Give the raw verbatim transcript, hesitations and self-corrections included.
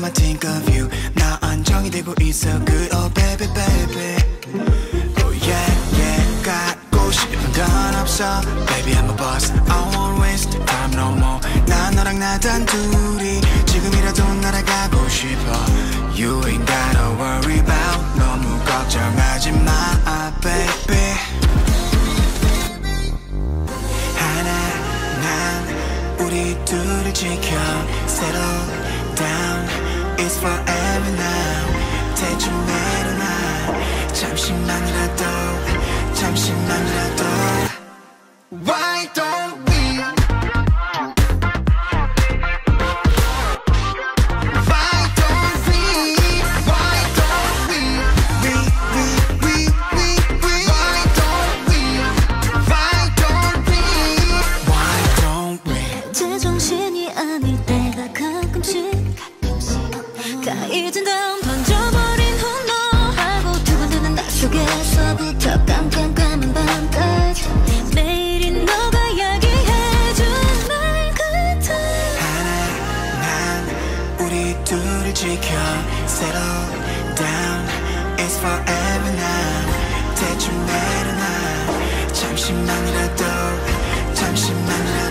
time I think of you 나 안정이 되고 있어 good oh baby baby oh yeah yeah 갖고 싶은 건 없어 baby I'm a boss I won't waste time no more 난 너랑 나 단둘이 지금이라도 날아가고 싶어 You ain't gotta worry about 너무 걱정하지 마 baby 하나 난 우리 둘을 지켜 Settle down It's forever now 대충 내려놔 잠시만이라도 잠시만이라도 Why don't we 이젠 다음 던져버린 홈런 하고 두근두는 나 속에서부터 깜깜깜한 밤까지 매일이 너가 이야기해준 말 같아 하나 난 우리 둘을 지켜 Settle down It's forever now 대충 내려놔 잠시만이라도 잠시만이라도